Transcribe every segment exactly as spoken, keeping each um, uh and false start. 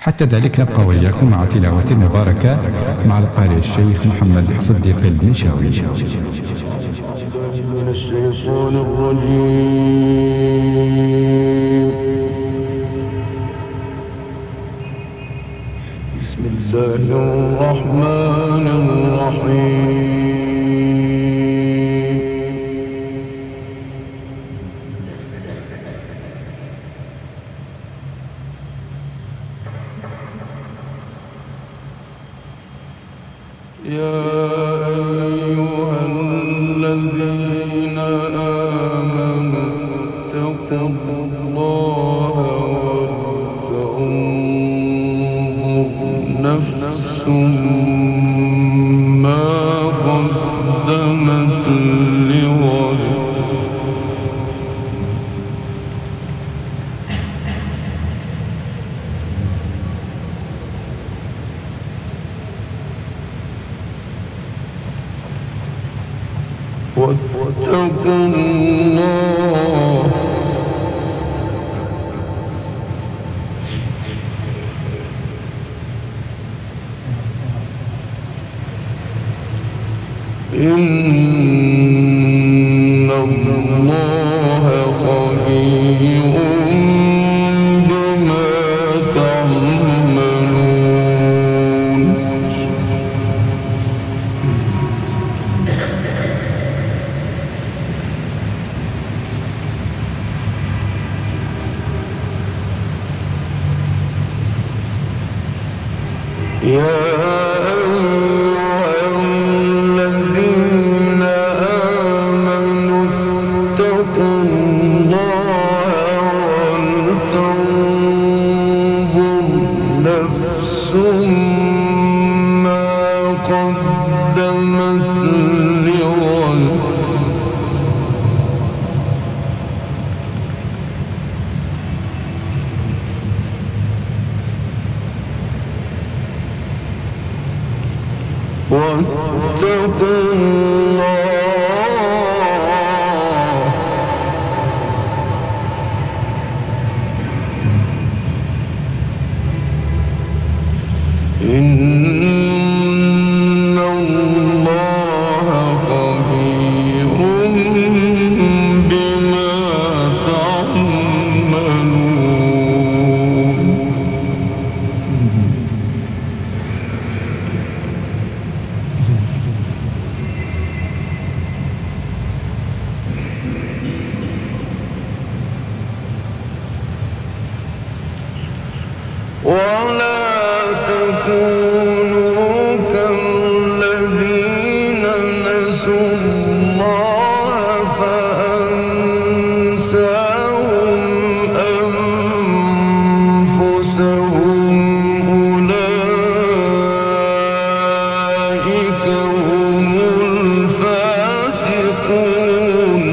حتى ذلك نبقى وإياكم مع تلاوة مباركة مع القارئ الشيخ محمد صديق المنشاوي. من الشيطان الرجيم. بسم الله الرحمن الرحيم. يا أيها الذين آمنوا اتقوا الله ولتنظر نفس ما قدمت لغد واتقوا الله إن الله خبير بما تعملون. يا أيها الذين آمنوا اتقوا الله ولتنظر نفس ما قدمت لغد واتقوا الله إن الله خبير بما تعملون. ولا تكونوا كالذين نسوا الله فأنساهم أنفسهم أولئك هم الفاسقون.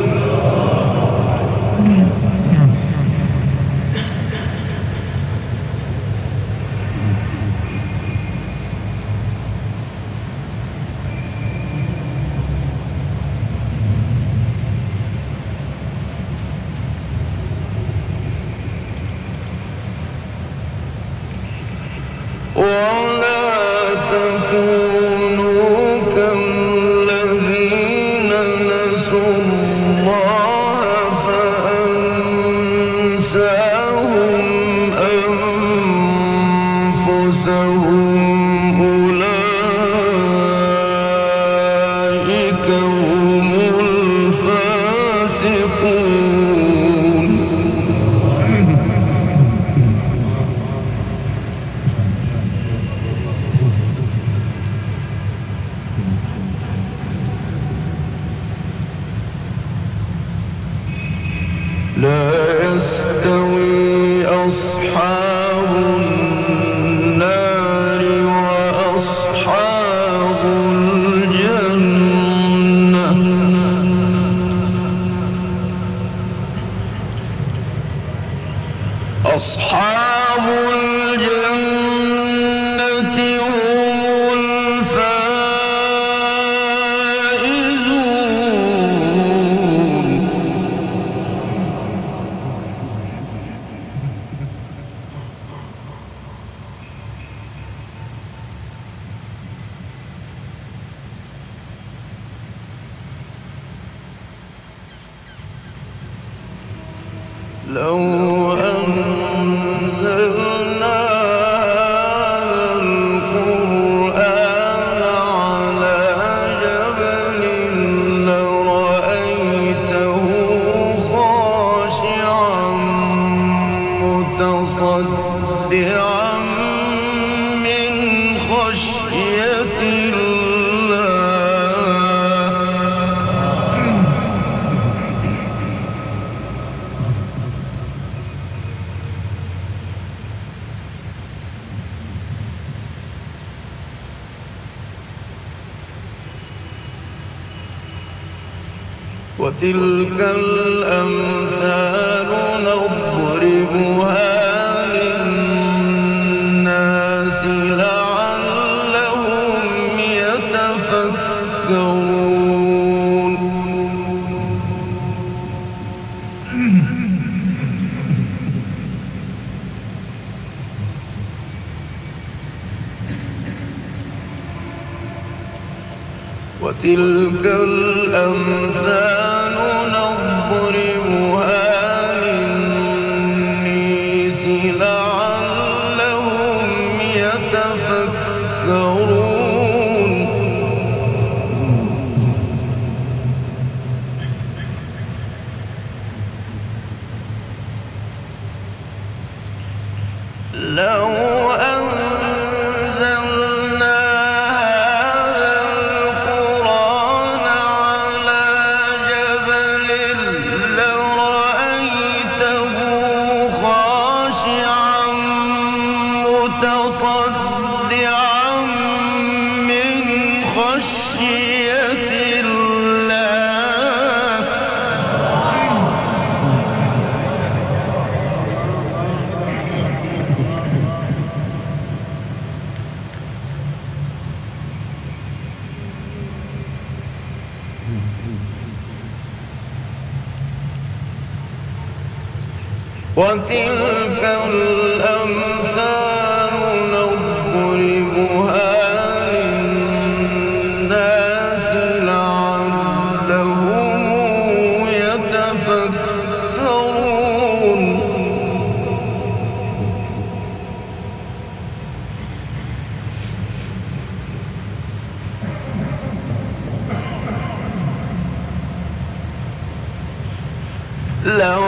ولا تكونوا كالذين نسوا الله فأنساهم أنفسهم أولئك هم الفاسقون. لا يستوي أصحاب النار وأصحاب الجنة أصحاب الجنة هم الفائزون. لو أنزلنا القرآن على جبل لرأيته خاشعا متصدعا من خشية وتلك الأمثال نضربها للناس لعلهم يتفكرون. وتلك الأمثال نضربها للناس لعلهم يتفكرون. لو متصدعا من خشية الله. وتلك الأمثال نضربها للناس لعلهم يتفكرون. لو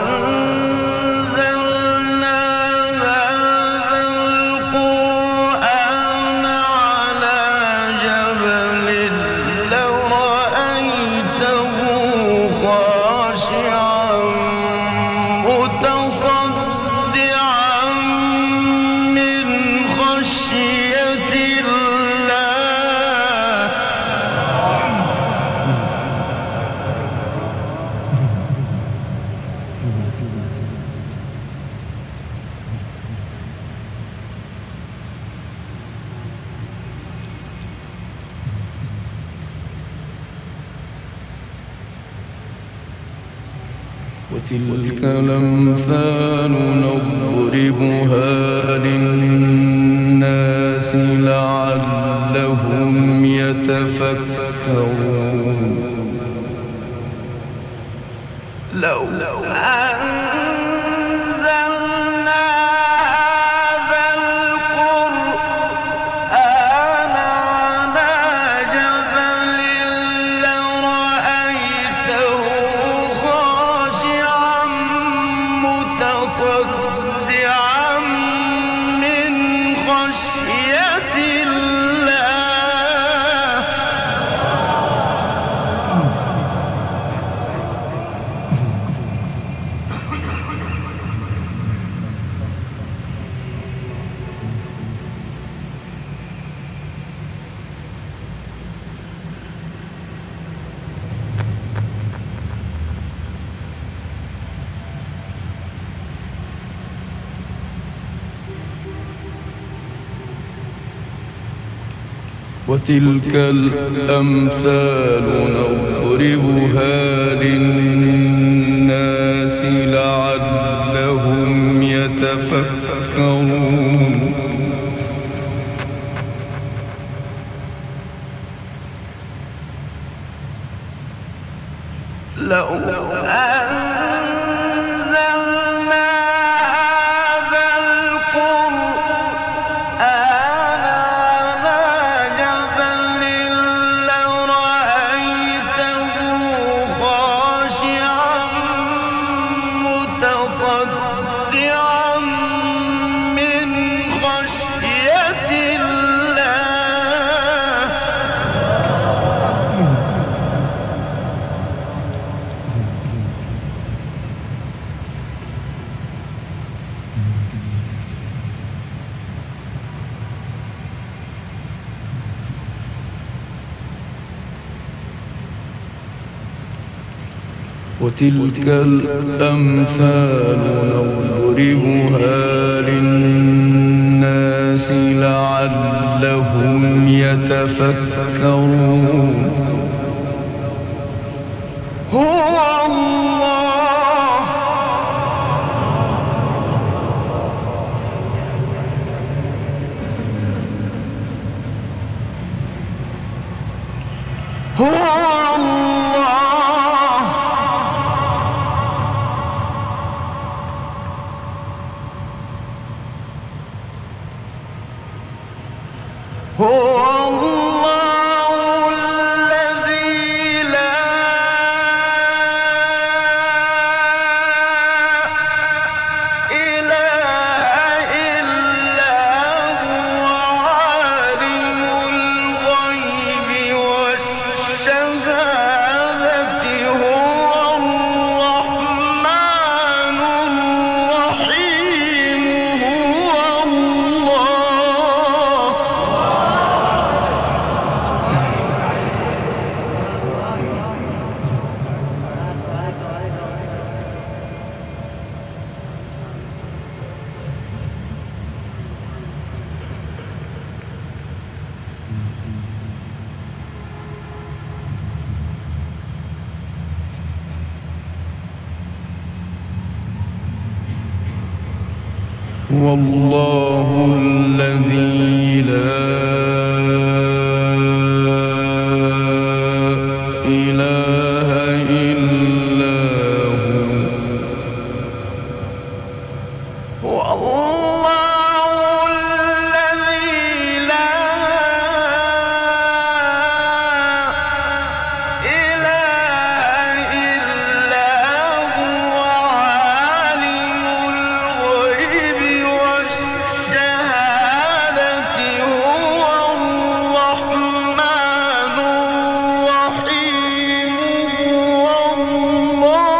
وتلك الأمثال نضربها للناس لعلهم يتفكرون. لو أنزلنا هذا القرآن على جبل لرأيته خاشعا متصدعا من خشية الله. وتلك الأمثال نضربها للناس لعلهم يتفكرون. لو أنزلنا متصدعا من خشية الله وتلك الأمثال نضربها للناس لعلهم يتفكرون هو الله هو هو الله الذي لا إله إلا هو عالم الغيب والشهادة هو الرحمن الرحيم هو الله والله الذي لا إله إلا هو والله الذي لا إله إلا هو عالم الغيب والشهادة هو الرحمن الرحيم هو الله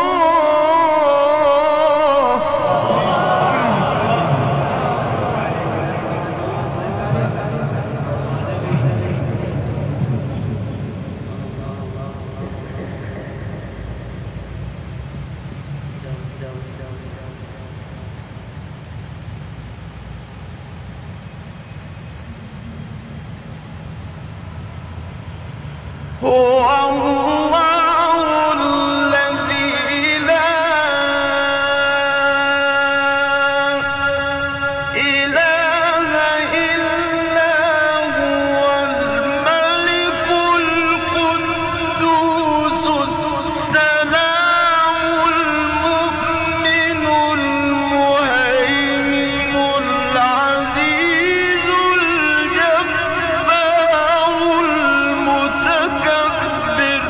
هو الله الذي لا إله إلا هو الملك القدوس السلام المؤمن المهيمن العزيز الجبار المتكبر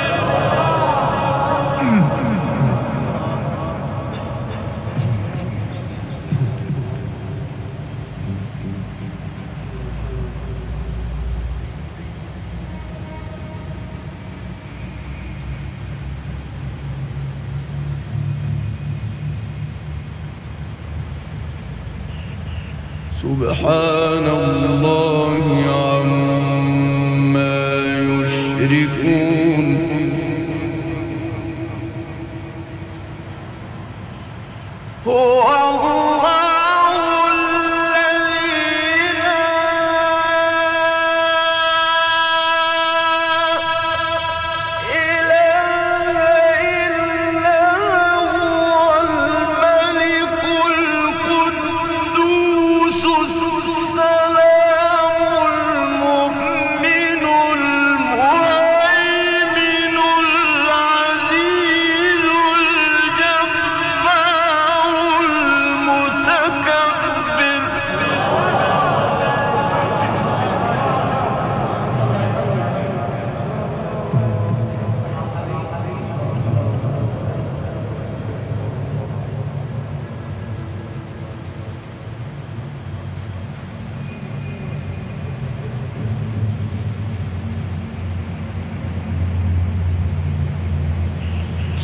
سبحان الله عما يشركون هو الله الذي لا إله إلا هو الملك القدوس السلام المؤمن المهيمن العزيز الجبار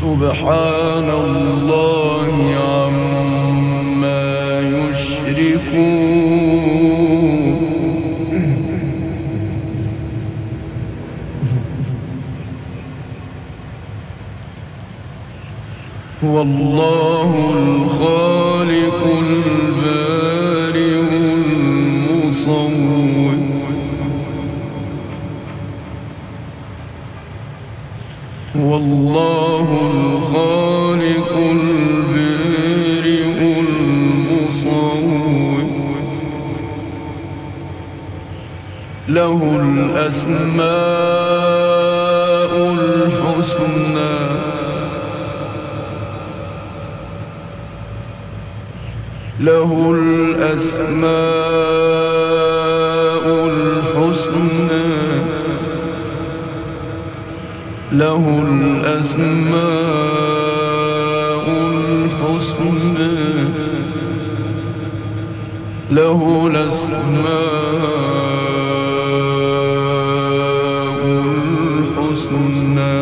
سبحان الله عما يشركون هو الله الخالق البارئ المصور هو الله الخالق البارئ المصور له الأسماء الحسنى له الأسماء الحسنى له الأسماء الحسنى له الأسماء الحسنى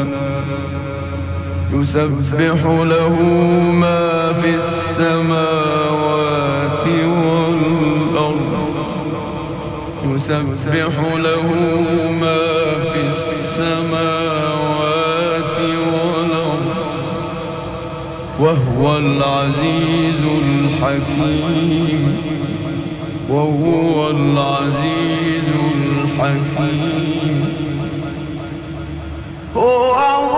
يسبح له ما في السماوات والأرض يسبح له ما في السماوات والأرض وهو العزيز الحكيم وهو العزيز الحكيم هو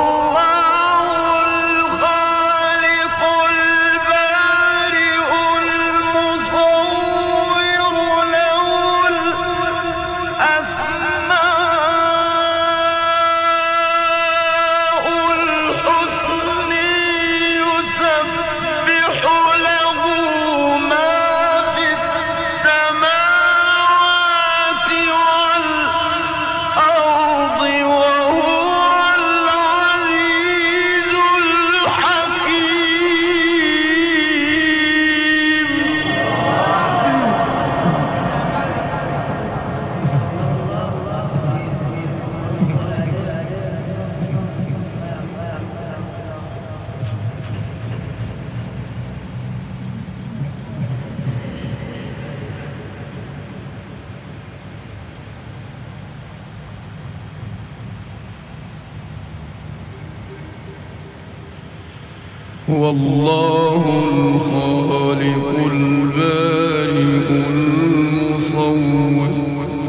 هو الله الخالق البارئ المصور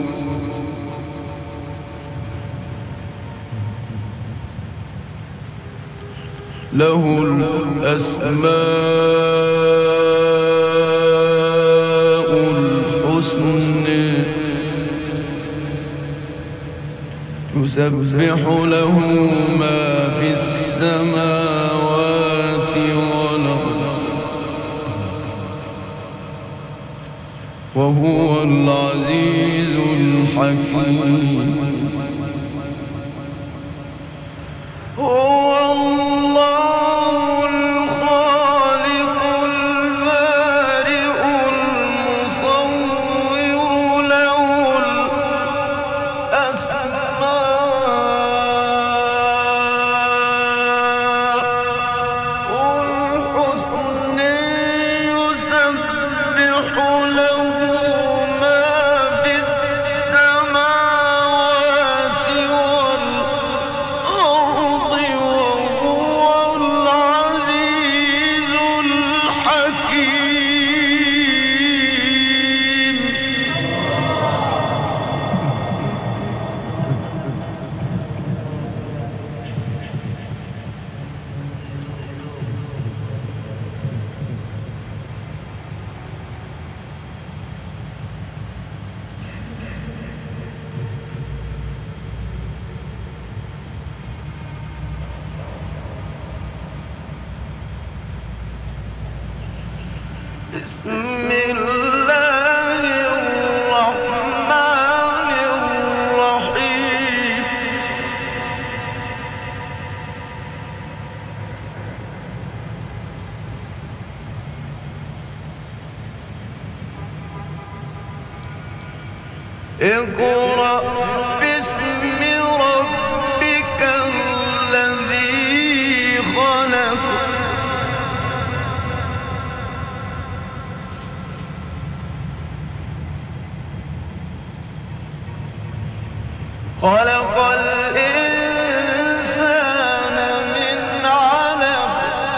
له الأسماء الحسنى يسبح له ما في السماوات والأرض وهو العزيز الحكيم هو الله الخالق البارئ المصور له بسم الله الرحمن الرحيم اقرأ باسم ربك الذي خلق خلق الإنسان من علق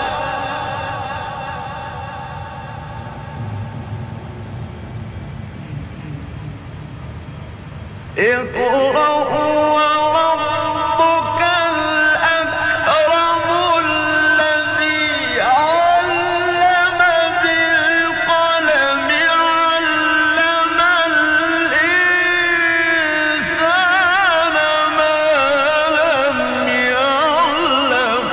اقرأ وربك الأكرم الذي علم بالقلم علم الإنسان ما لم يعلم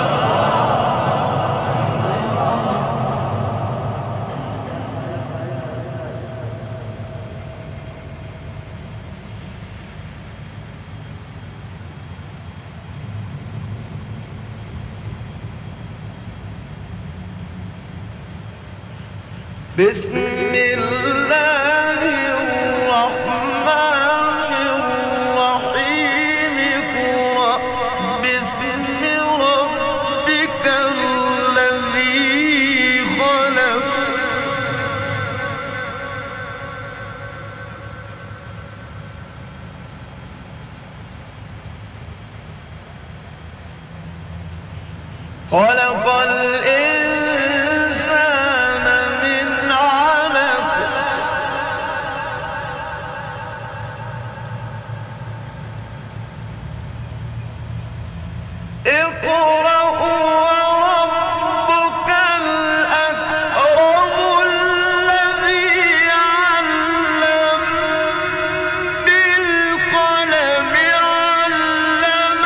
بسم الله الرحمن الرحيم اقرأ باسم ربك الذي خلق خلق الإنسان من علق اقرأ وربك الأكرم الذي علم بالقلم علم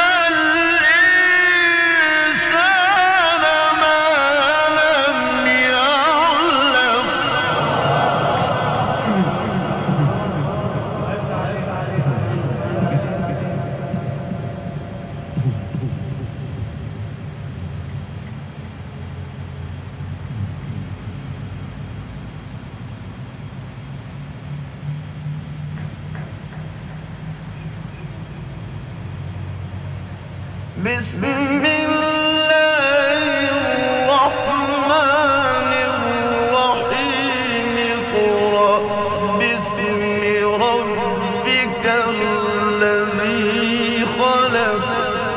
الإنسان ما لم يعلم بسم الله الرحمن الرحيم اقرأ باسم ربك الذي خلق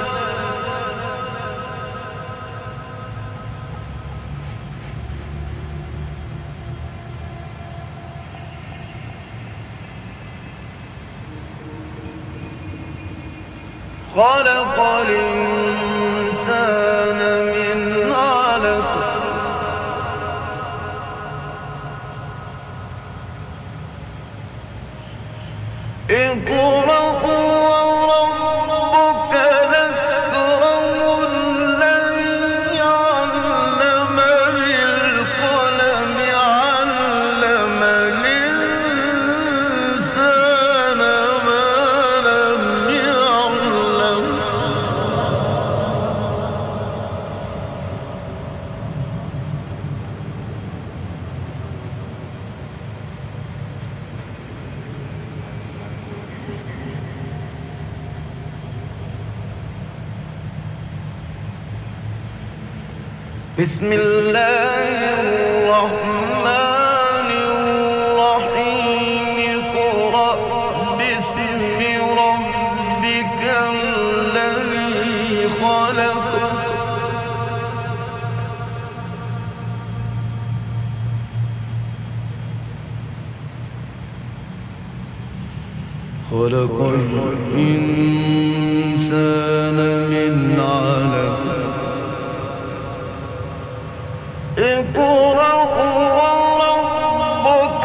خلق الإنسان من علق اقرأ وربك الأكرم الذي علم بالقلم علم الإنسان ما لم يعلم بسم الله الرحمن الرحيم اقرأ باسم ربك الذي خلق خلق الإنسان من علق اقرأ وربك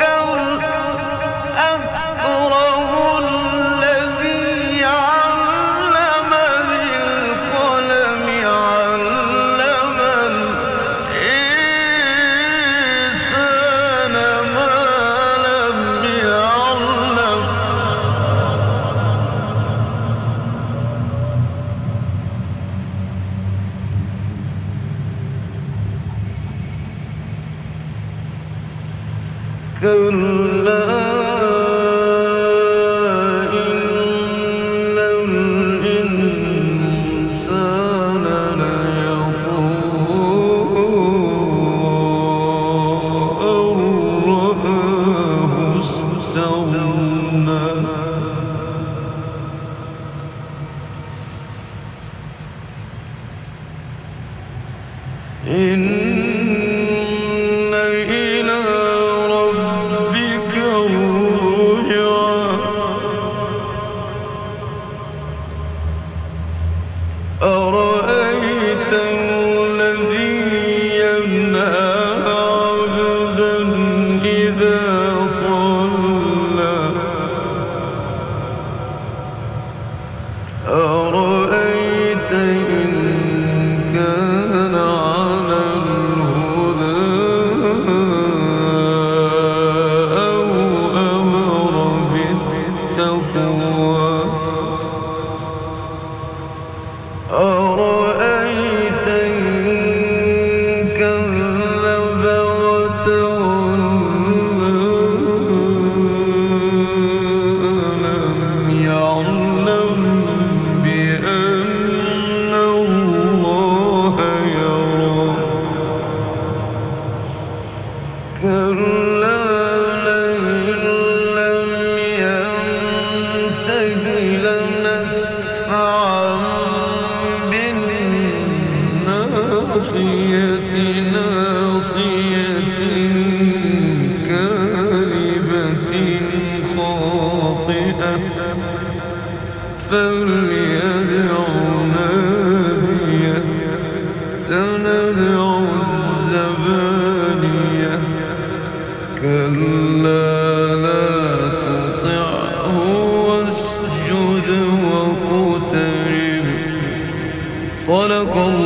الأكرم الذي علم بالقلم علم الإنسان ما لم يعلم كلا إن الإنسان ليطغى أن رآه استغنى فليدع ناديه سندع الزبانية كلا لا تطعه واسجد واقترب صدق الله